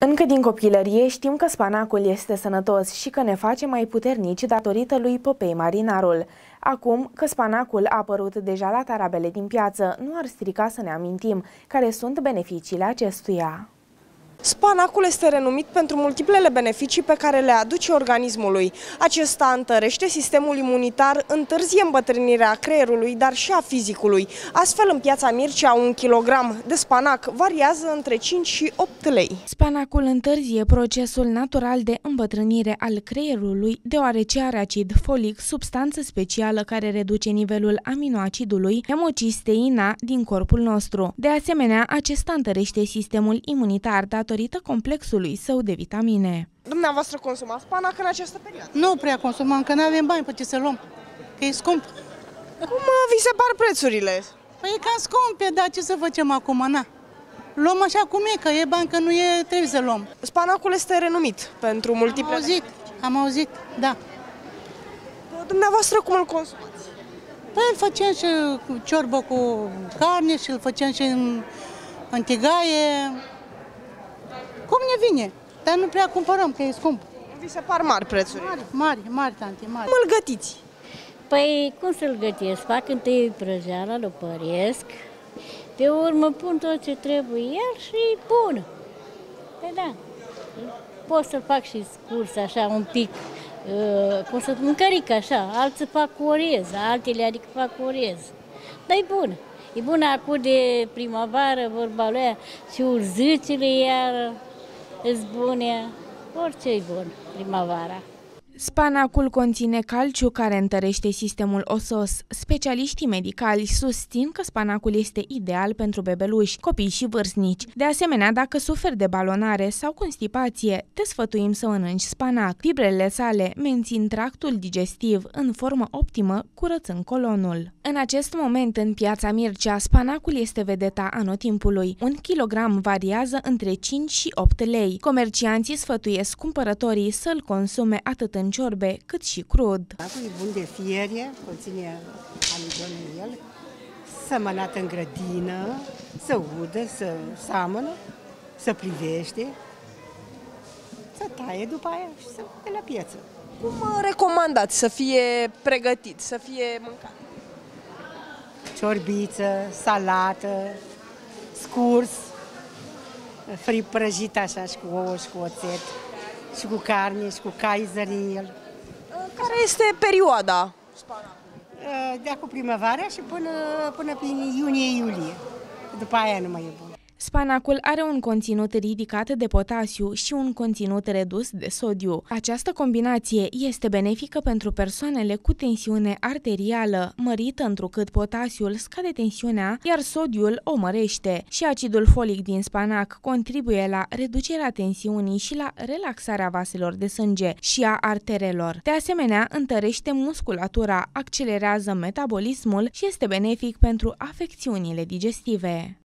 Încă din copilărie știm că spanacul este sănătos și că ne face mai puternici datorită lui Popei Marinarul. Acum că spanacul a apărut deja la tarabele din piață, nu ar strica să ne amintim care sunt beneficiile acestuia. Spanacul este renumit pentru multiplele beneficii pe care le aduce organismului. Acesta întărește sistemul imunitar, întârzie îmbătrânirea creierului, dar și a fizicului. Astfel, în piața Mircea, 1 kg de spanac variază între 5 și 8 lei. Spanacul întârzie procesul natural de îmbătrânire al creierului, deoarece are acid folic, substanță specială care reduce nivelul aminoacidului hemocisteina din corpul nostru. De asemenea, acesta întărește sistemul imunitar datorită complexului său de vitamine. Dumneavoastră consumați spanac în această perioadă? Nu prea consumăm, că nu avem bani pe ce să luăm, că e scump. Cum vi se par prețurile? Păi e cam scump, dar ce să facem acum, na? Luăm așa cum e, că e bani, că nu e, trebuie să luăm. Spanacul este renumit pentru multiple... Am auzit, da. Dumneavoastră cum îl consumați? Păi îl facem și ciorbă cu carne și îl facem și în tigaie. Cum ne vine, dar nu prea cumpărăm, că e scump. Vi se par mari prețurile? Mari, tante, mari. Cum îl gătiți? Păi, cum să-l gătesc? Fac întâi prăjeala, îl păresc, pe urmă pun tot ce trebuie el și pun. Păi da, pot să fac și scurs așa un pic, cum să mâncăric așa, alții fac cu orez, altele adică fac cu orez. Dar e bună. E bună acum de primăvară, vorba lui, și urzicile iar îs bune, orice e bun primăvara. Spanacul conține calciu care întărește sistemul osos. Specialiștii medicali susțin că spanacul este ideal pentru bebeluși, copii și vârstnici. De asemenea, dacă suferi de balonare sau constipație, te sfătuim să mănânci spanac. Fibrele sale mențin tractul digestiv în formă optimă, curățând colonul. În acest moment, în piața Mircea, spanacul este vedeta anotimpului. 1 kilogram variază între 5 și 8 lei. Comercianții sfătuiesc cumpărătorii să-l consume atât în ciorbe, cât și crud. E bun de fiere, conține amidon în el, să mănată în grădină, să udă, să seamănă, să plivește, să taie după aia și să de la piață. Cum recomandați să fie pregătit, să fie mâncat? Ciorbiță, salată, scurs, prăjit așa și cu ouă și cu oțet. Și cu carne, și cu Kaiser în el. Care este perioada spanacului? De acum primăvara și până prin iunie-iulie. După aia nu mai e bun. Spanacul are un conținut ridicat de potasiu și un conținut redus de sodiu. Această combinație este benefică pentru persoanele cu tensiune arterială mărită, întrucât potasiul scade tensiunea, iar sodiul o mărește. Și acidul folic din spanac contribuie la reducerea tensiunii și la relaxarea vaselor de sânge și a arterelor. De asemenea, întărește musculatura, accelerează metabolismul și este benefic pentru afecțiunile digestive.